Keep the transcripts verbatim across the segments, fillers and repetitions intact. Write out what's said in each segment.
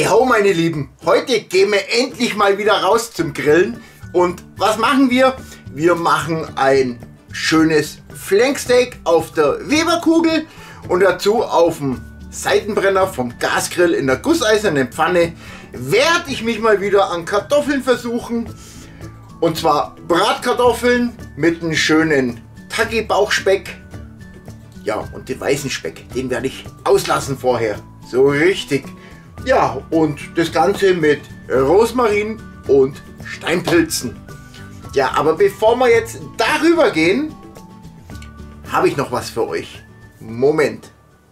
Hey ho meine Lieben, heute gehen wir endlich mal wieder raus zum Grillen. Und was machen wir? Wir machen ein schönes Flanksteak auf der Weberkugel und dazu auf dem Seitenbrenner vom Gasgrill in der gusseisernen Pfanne werde ich mich mal wieder an Kartoffeln versuchen. Und zwar Bratkartoffeln mit einem schönen Taki-Bauchspeck. Ja, und den weißen Speck, den werde ich auslassen vorher. So richtig. Ja, und das Ganze mit Rosmarin und Steinpilzen. Ja, aber bevor wir jetzt darüber gehen, habe ich noch was für euch. Moment.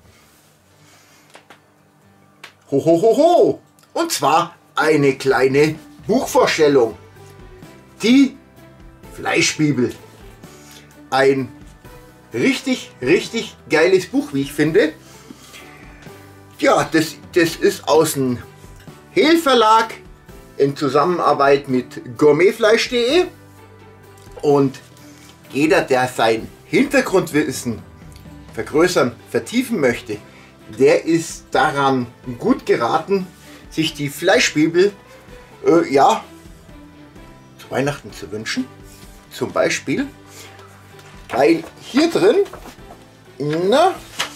Ho, ho, ho, ho. Und zwar eine kleine Buchvorstellung. Die Fleischbibel. Ein richtig, richtig geiles Buch, wie ich finde. Ja, das, das ist aus dem Hehl Verlag in Zusammenarbeit mit gourmetfleisch punkt de. Und jeder, der sein Hintergrundwissen vergrößern, vertiefen möchte, der ist daran gut geraten, sich die Fleischbibel äh, ja, zu Weihnachten zu wünschen. Zum Beispiel, weil hier drin na,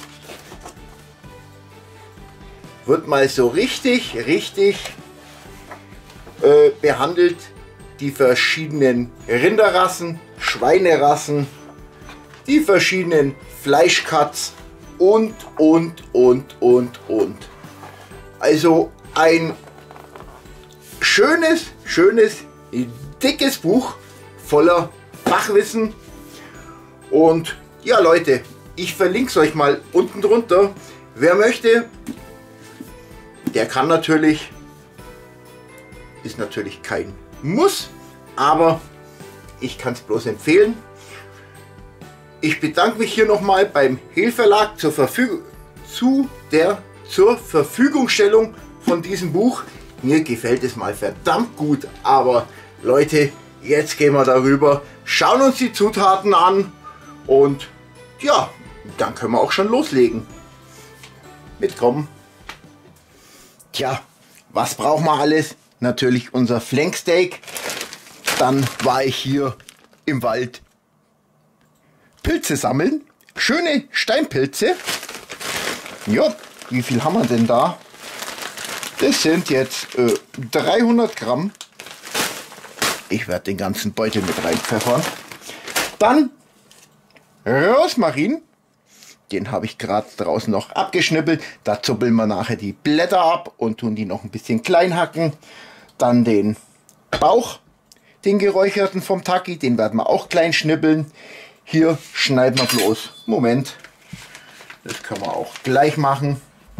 wird mal so richtig, richtig äh, behandelt, die verschiedenen Rinderrassen, Schweinerassen, die verschiedenen Fleischcuts und, und, und, und, und. Also ein schönes, schönes, dickes Buch voller Fachwissen. Und ja Leute, ich verlinke es euch mal unten drunter. Wer möchte, der kann natürlich, ist natürlich kein Muss, aber ich kann es bloß empfehlen. Ich bedanke mich hier nochmal beim Hehl Verlag zur, Verfügung, zu der, zur Verfügungstellung von diesem Buch. Mir gefällt es mal verdammt gut, aber Leute, jetzt gehen wir darüber, schauen uns die Zutaten an und ja, dann können wir auch schon loslegen. Mitkommen. Tja, was brauchen wir alles? Natürlich unser Flanksteak. Dann war ich hier im Wald Pilze sammeln. Schöne Steinpilze. Ja, wie viel haben wir denn da? Das sind jetzt äh, dreihundert Gramm. Ich werde den ganzen Beutel mit reinpfeffern. Dann Rosmarin. Den habe ich gerade draußen noch abgeschnippelt. Da zuppeln wir nachher die Blätter ab und tun die noch ein bisschen klein hacken. Dann den Bauch, den geräucherten vom Taki, den werden wir auch klein schnippeln. Hier schneiden wir bloß. Moment, das können wir auch gleich machen.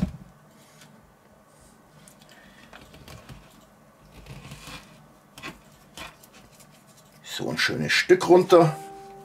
So ein schönes Stück runter.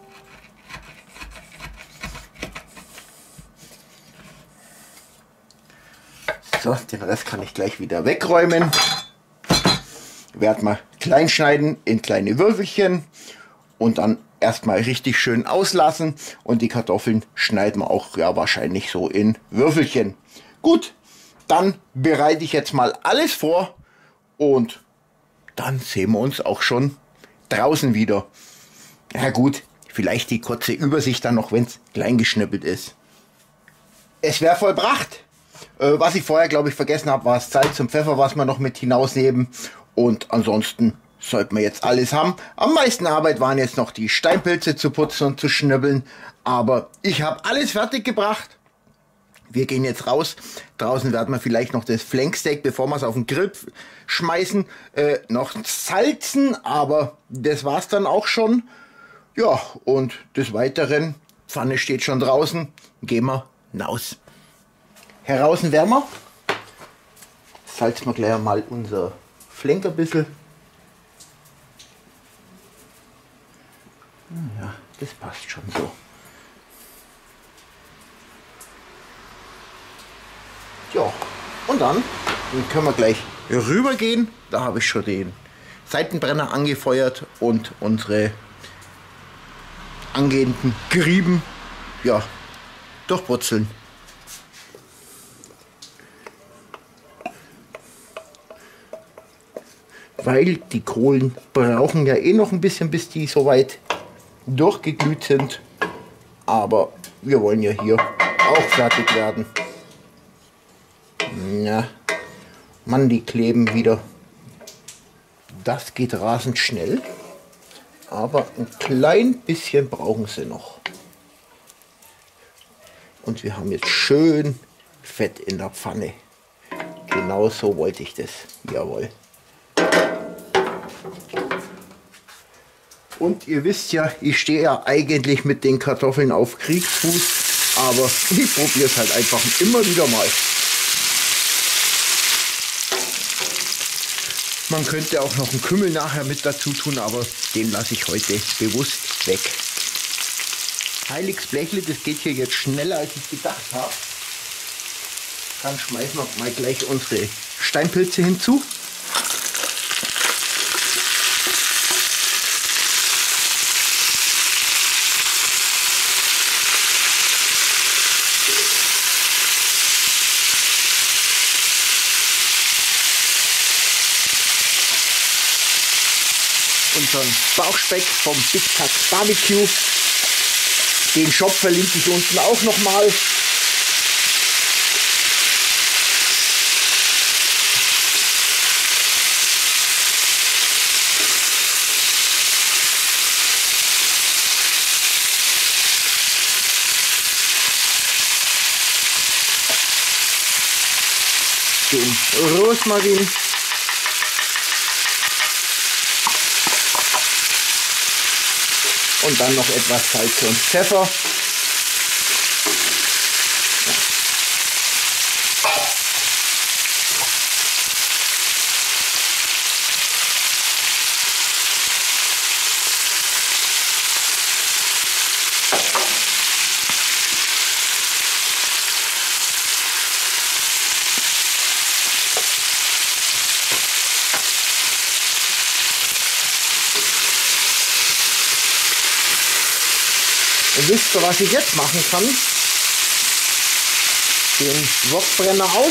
So, den Rest kann ich gleich wieder wegräumen. Werden wir klein schneiden in kleine Würfelchen und dann erstmal richtig schön auslassen. Und die Kartoffeln schneiden wir auch ja wahrscheinlich so in Würfelchen. Gut, dann bereite ich jetzt mal alles vor und dann sehen wir uns auch schon draußen wieder. Na gut, vielleicht die kurze Übersicht dann noch, wenn es klein geschnippelt ist. Es wäre vollbracht. Äh, was ich vorher, glaube ich, vergessen habe, war das Salz und Pfeffer, was wir noch mit hinausnehmen. Und ansonsten sollten wir jetzt alles haben. Am meisten Arbeit waren jetzt noch die Steinpilze zu putzen und zu schnibbeln. Aber ich habe alles fertig gebracht. Wir gehen jetzt raus. Draußen werden wir vielleicht noch das Flanksteak, bevor wir es auf den Grill schmeißen, äh, noch salzen. Aber das war es dann auch schon. Ja, und des Weiteren, Pfanne steht schon draußen. Gehen wir hinaus. Heraußen wärmer. Salzen wir gleich mal unser Flank ein bisschen. Ja, das passt schon so. Ja, und dann, dann können wir gleich rübergehen. Da habe ich schon den Seitenbrenner angefeuert und unsere angehenden Grieben ja, durchbrutzeln. weil die Kohlen brauchen ja eh noch ein bisschen, bis die soweit durchgeglüht sind. Aber wir wollen ja hier auch fertig werden. Ja, Mann, die kleben wieder. Das geht rasend schnell, aber ein klein bisschen brauchen sie noch. Und wir haben jetzt schön Fett in der Pfanne. Genau so wollte ich das. Jawohl. Und ihr wisst ja, ich stehe ja eigentlich mit den Kartoffeln auf Kriegsfuß, aber ich probiere es halt einfach immer wieder mal. Man könnte auch noch einen Kümmel nachher mit dazu tun, aber den lasse ich heute bewusst weg. Heiliges Blechle, das geht hier jetzt schneller, als ich gedacht habe. Dann schmeißen wir mal gleich unsere Steinpilze hinzu. Unseren Bauchspeck vom Big Cat Barbecue. Den Shop verlinke ich unten auch nochmal. Den Rosmarin. Und dann noch etwas Salz und Pfeffer. Und wisst ihr, was ich jetzt machen kann? Den Wokbrenner aus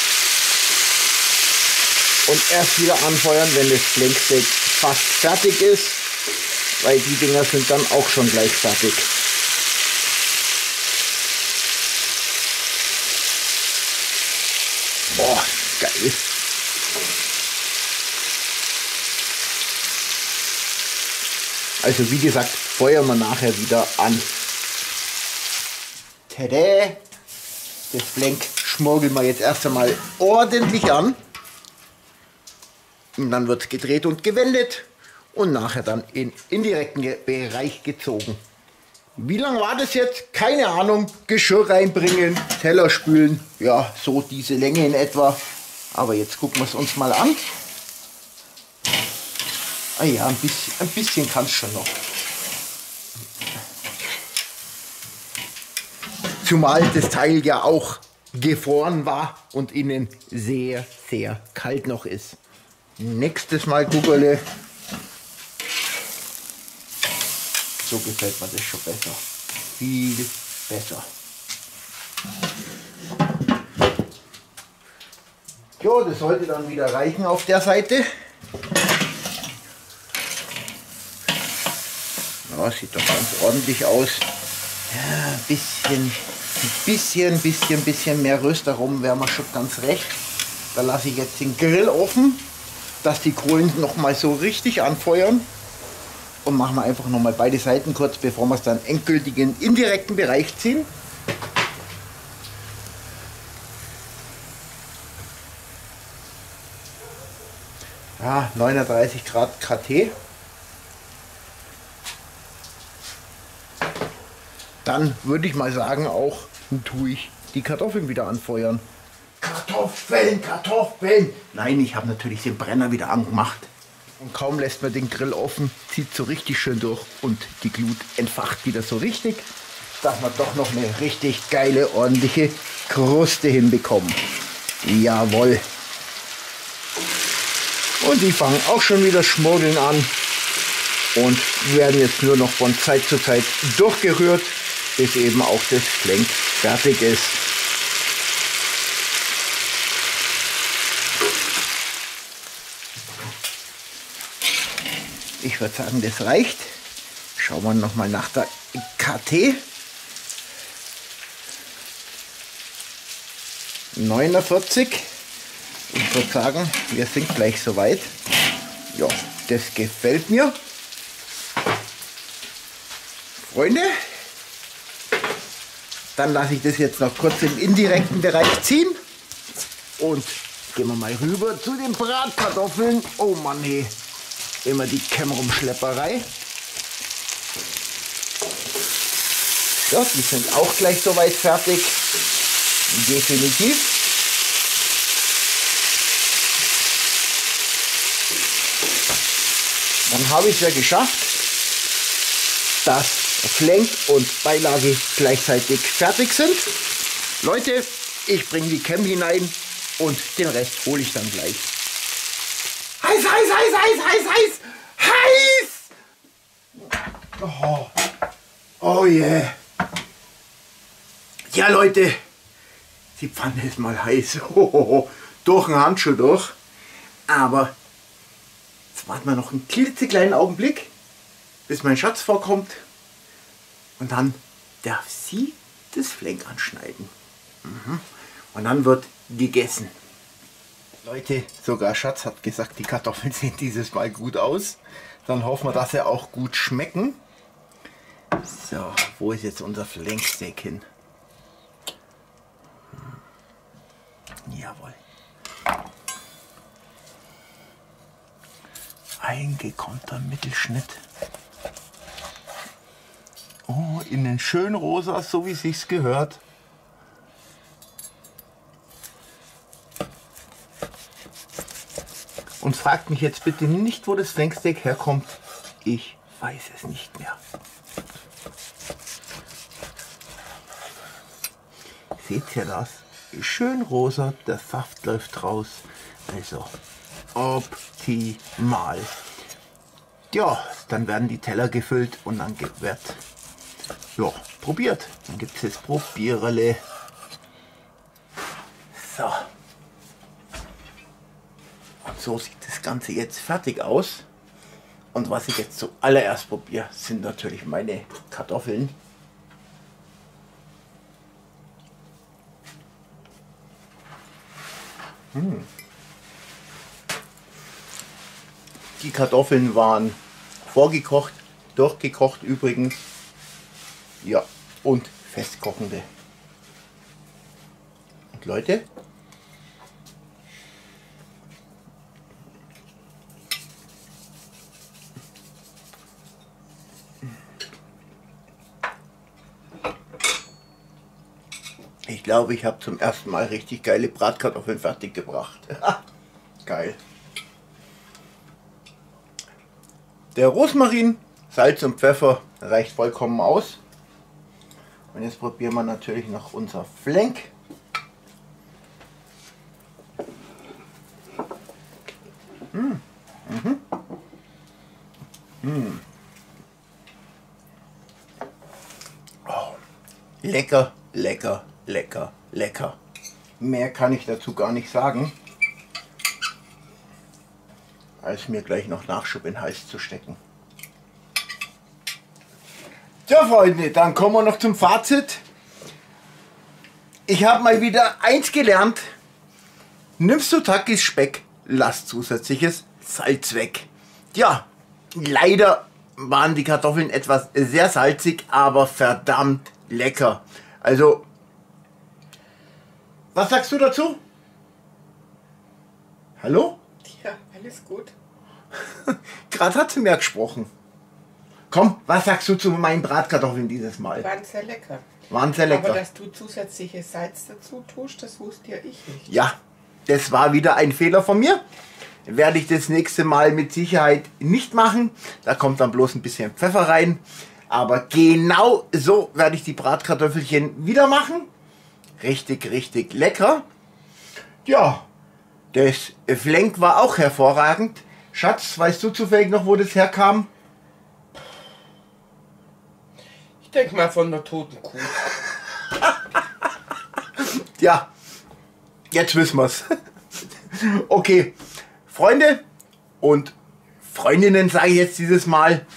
und erst wieder anfeuern, wenn das Flanksteak fast fertig ist, weil die Dinger sind dann auch schon gleich fertig. Boah, geil. Also wie gesagt, feuern wir nachher wieder an. Tada! Das Flank schmorgeln wir jetzt erst einmal ordentlich an. Und dann wird es gedreht und gewendet und nachher dann in indirekten Bereich gezogen. Wie lange war das jetzt? Keine Ahnung. Geschirr reinbringen, Teller spülen. Ja, so diese Länge in etwa. Aber jetzt gucken wir es uns mal an. Ah ja, ein bisschen, ein bisschen kann es schon noch. Zumal das Teil ja auch gefroren war und innen sehr, sehr kalt noch ist. Nächstes Mal Guggerle. So gefällt mir das schon besser. Viel besser. Jo, das sollte dann wieder reichen auf der Seite. Ja, sieht doch ganz ordentlich aus. Ja, ein bisschen, ein bisschen, bisschen, bisschen mehr Röstaromen wäre mir schon ganz recht. Da lasse ich jetzt den Grill offen, dass die Kohlen noch mal so richtig anfeuern. Und machen wir einfach noch mal beide Seiten kurz, bevor wir es dann endgültig in den indirekten Bereich ziehen. Ja, neununddreißig Grad K T. Dann würde ich mal sagen, auch tue ich die Kartoffeln wieder anfeuern. Kartoffeln, Kartoffeln! Nein, ich habe natürlich den Brenner wieder angemacht. Und kaum lässt man den Grill offen, zieht so richtig schön durch und die Glut entfacht wieder so richtig, dass wir doch noch eine richtig geile, ordentliche Kruste hinbekommen. Jawohl! Und die fangen auch schon wieder schmorgeln an und werden jetzt nur noch von Zeit zu Zeit durchgerührt, bis eben auch das Flank fertig ist. Ich würde sagen, das reicht. Schauen wir nochmal nach der K T. neunundvierzig. Ich würde sagen, wir sind gleich soweit. Ja, das gefällt mir. Freunde, dann lasse ich das jetzt noch kurz im indirekten Bereich ziehen. Und gehen wir mal rüber zu den Bratkartoffeln. Oh Mann, hey, immer die Kämmerumschlepperei. Ja, die sind auch gleich soweit fertig. Definitiv. Dann habe ich es ja geschafft, dass Flank und Beilage gleichzeitig fertig sind. Leute, ich bringe die Cam hinein und den Rest hole ich dann gleich. Heiß, heiß, heiß, heiß, heiß, heiß, heiß! Oh, oh yeah. Ja Leute, die Pfanne ist mal heiß. Oh, oh, oh. Durch den Handschuh durch. Aber jetzt warten wir noch einen klitzekleinen Augenblick, bis mein Schatz vorkommt. Und dann darf sie das Flank anschneiden. Mhm. Und dann wird gegessen. Leute, sogar Schatz hat gesagt, die Kartoffeln sehen dieses Mal gut aus. Dann hoffen wir, dass sie auch gut schmecken. So, wo ist jetzt unser Flanksteak hin? Jawohl. Eingekonnter Mittelschnitt. Oh, innen schön rosa, so wie es sich gehört. Und fragt mich jetzt bitte nicht, wo das Flanksteak herkommt. Ich weiß es nicht mehr. Seht ihr das? Schön rosa, der Saft läuft raus. Also optimal. Ja, dann werden die Teller gefüllt und dann wird ja, probiert. Dann gibt es das Probiererle. So. Und so sieht das Ganze jetzt fertig aus. Und was ich jetzt zuallererst probiere, sind natürlich meine Kartoffeln. Hm. Die Kartoffeln waren vorgekocht, durchgekocht übrigens. Ja, und festkochende. Und Leute, ich glaube, ich habe zum ersten Mal richtig geile Bratkartoffeln fertig gebracht. Geil. Der Rosmarin, Salz und Pfeffer reicht vollkommen aus. Und jetzt probieren wir natürlich noch unser Flank. Mmh. Mhm. Mmh. Oh. Lecker, lecker, lecker, lecker. Mehr kann ich dazu gar nicht sagen, als mir gleich noch Nachschub in den Hals zu stecken. Ja Freunde, dann kommen wir noch zum Fazit. Ich habe mal wieder eins gelernt. Nimmst du Takis Speck, lass zusätzliches Salz weg. Ja, leider waren die Kartoffeln etwas sehr salzig, aber verdammt lecker. Also, was sagst du dazu? Hallo? Ja, alles gut. Gerade hat sie mir gesprochen. Komm, was sagst du zu meinen Bratkartoffeln dieses Mal? Waren sehr lecker. Waren sehr lecker. Aber dass du zusätzliches Salz dazu tust, das wusste ja ich nicht. Ja, das war wieder ein Fehler von mir. Werde ich das nächste Mal mit Sicherheit nicht machen. Da kommt dann bloß ein bisschen Pfeffer rein. Aber genau so werde ich die Bratkartoffelchen wieder machen. Richtig, richtig lecker. Ja, das Flank war auch hervorragend. Schatz, weißt du zufällig noch, wo das herkam? Ich denke mal von der toten Kuh. Ja, jetzt wissen wir es. Okay, Freunde und Freundinnen, sage ich jetzt dieses Mal.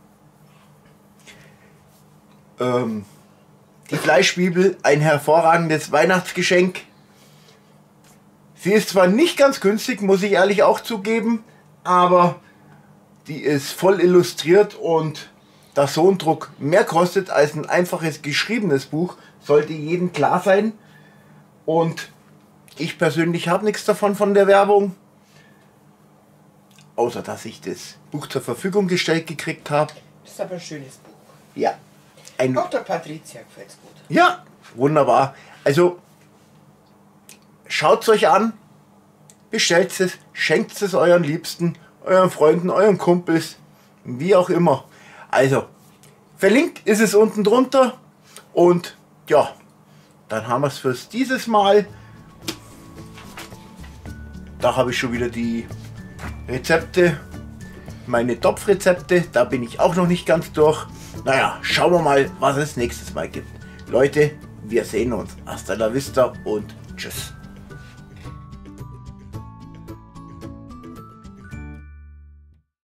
Ähm, die Fleischbibel, ein hervorragendes Weihnachtsgeschenk. Sie ist zwar nicht ganz günstig, muss ich ehrlich auch zugeben, aber die ist voll illustriert und da so ein Druck mehr kostet als ein einfaches geschriebenes Buch, sollte jedem klar sein. Und ich persönlich habe nichts davon von der Werbung, außer dass ich das Buch zur Verfügung gestellt gekriegt habe. Das ist aber ein schönes Buch. Ja. Ein Auch der Patricia gefällt es gut. Ja, wunderbar. Also schaut es euch an, bestellt es, schenkt es euren Liebsten, euren Freunden, euren Kumpels, wie auch immer. Also, verlinkt ist es unten drunter und ja, dann haben wir es fürs dieses Mal. Da habe ich schon wieder die Rezepte, meine Topfrezepte, da bin ich auch noch nicht ganz durch. Naja, schauen wir mal, was es nächstes Mal gibt. Leute, wir sehen uns. Hasta la vista und tschüss.